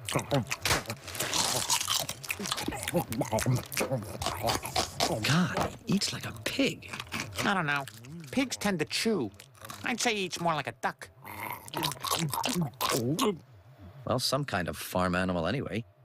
God, he eats like a pig. I don't know. Pigs tend to chew. I'd say he eats more like a duck. Well, some kind of farm animal anyway.